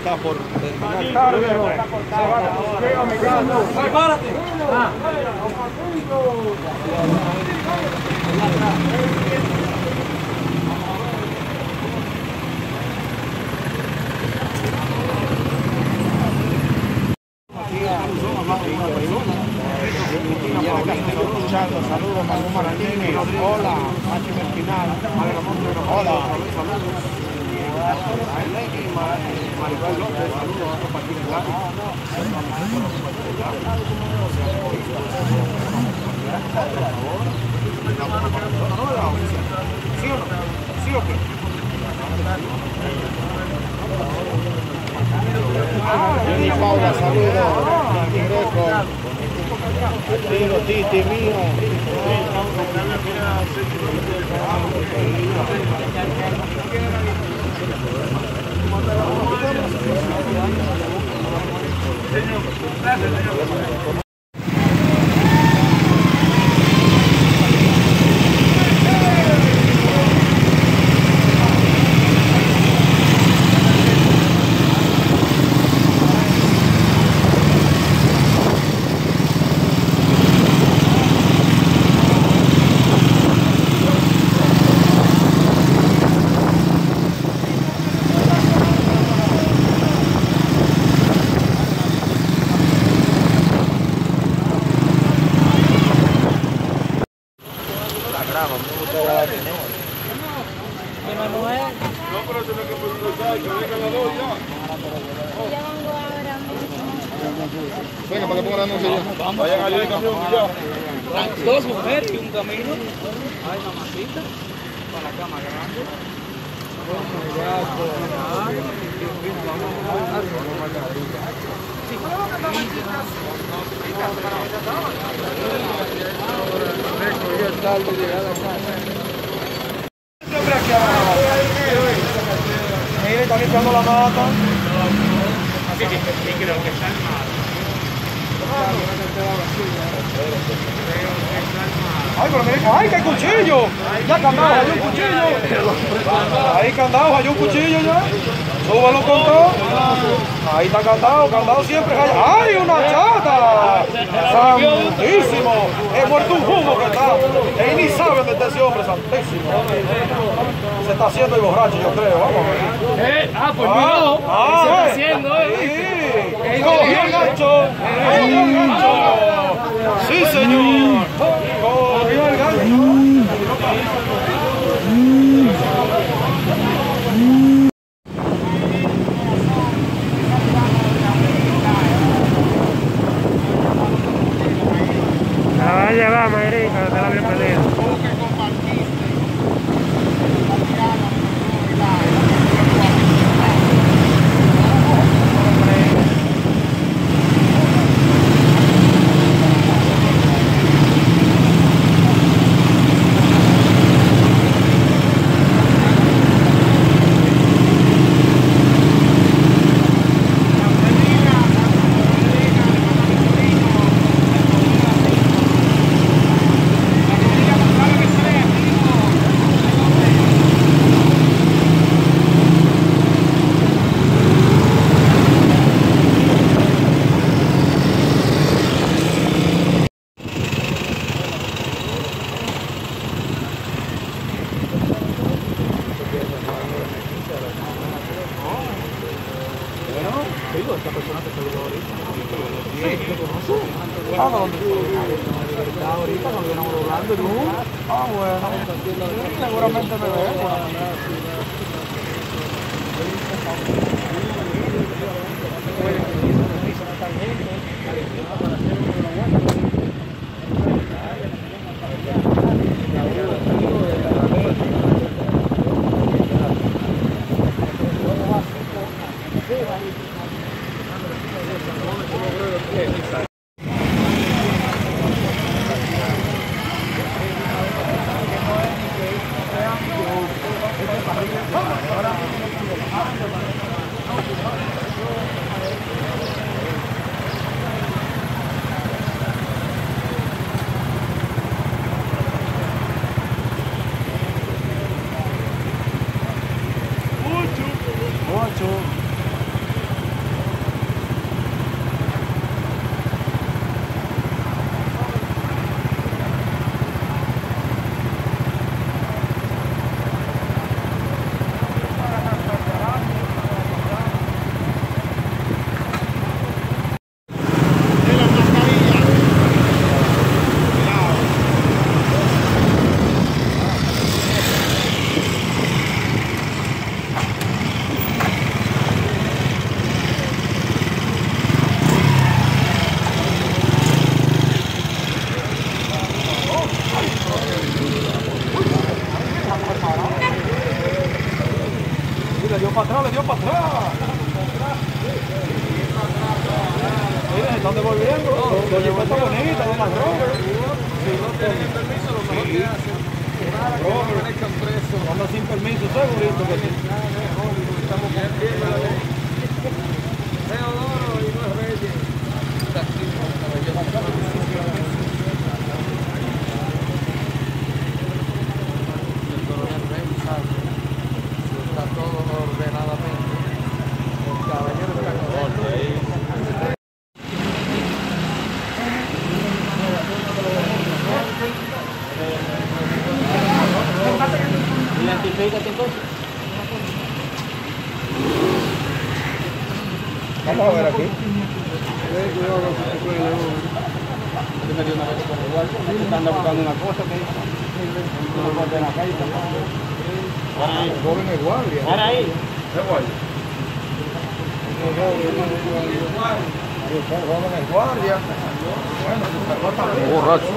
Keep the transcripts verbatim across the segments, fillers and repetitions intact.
está por terminar. ¡Prepárate! Ah. Saludos, Manuel Maranini. Hola, Machi Merquinal. Hola. Maribel López, saludos, vamos a partir el lado. ¿Sí o no? ¿Sí o qué? Doña Paula, saludos. Tiro, Titi, mío. Venga, para que pongan la anuncia. Vayan allí el camión y ya. Dos mujeres y un camino. Ay, mamacita. Para la cama grande. Mire, está limpiando la mata. Sí, creo que está mal. Ay, pero mire, ay, que hay cuchillo. Ya candado, hay un cuchillo. Ahí candado, hay un cuchillo ya. Súbalo con todo. Ahí está candado, candado siempre. ¡Ay, una chata! ¡Santísimo! He muerto un humo que está. Él ni sabe dónde está ese hombre, santísimo. Se está haciendo el borracho, yo creo. Vamos a ver. Eh, ah, pues no. Ah, se está eh. haciendo, eh. Sí. Cogió el gancho. Cogió el gancho. Sí, señor. Cogió el gancho. La va a llevar, Mayrica, te la bienvenida. Esta persona que saludó ahorita. Sí, ¿lo conoce? Ah, ¿dónde? Está ahorita, nos vienen hablando. Ah, bueno. Seguramente me ve. para atrás, le dio para atrás. Miren, se están devolviendo. Los jipetas bonitas de la Rover. Anda sin permiso, segurito que sí. Teodoro y no es Reyes. Está todo ordenadamente. El caballero está correcto ahí. Identifícate entonces. Vamos a ver aquí. Yo me dio una vez con igual. Están buscando una cosa que no lo de la calle tampoco. Joven de guardia. Para ahí. ¿Qué guardia? Joven de guardia. Bueno, se sacó también. Borracho.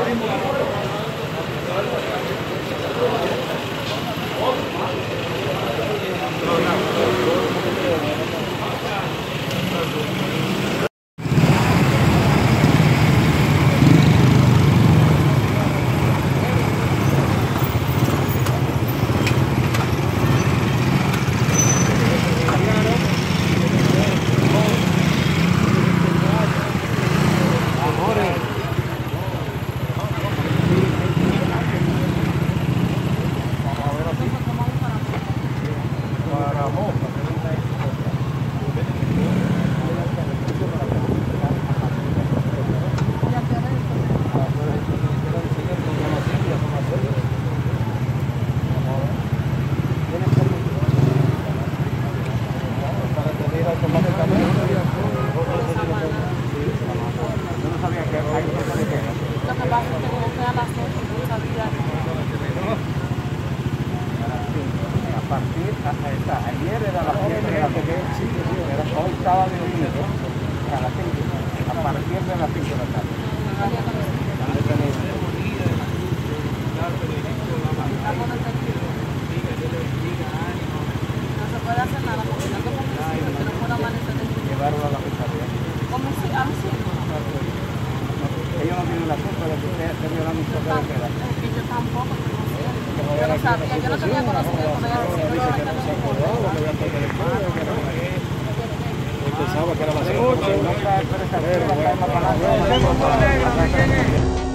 Ayer era la fiebre, era hoy sábado y domingo, a las cinco, a partir de las cinco de la tarde. No se puede hacer nada porque no tengo policía, que no puedo amanecer de día. Llevarlo a la fiscalía. ¿Cómo si? A mí sí. Ellos no tienen la culpa de que usted esté violando un toque de queda. Es que yo tampoco, yo no sabía, yo no tenía conocimiento de eso. Pensaba que era la Pero, pero, pero, pero, pero, pero, pero, pero, pero, pero, pero,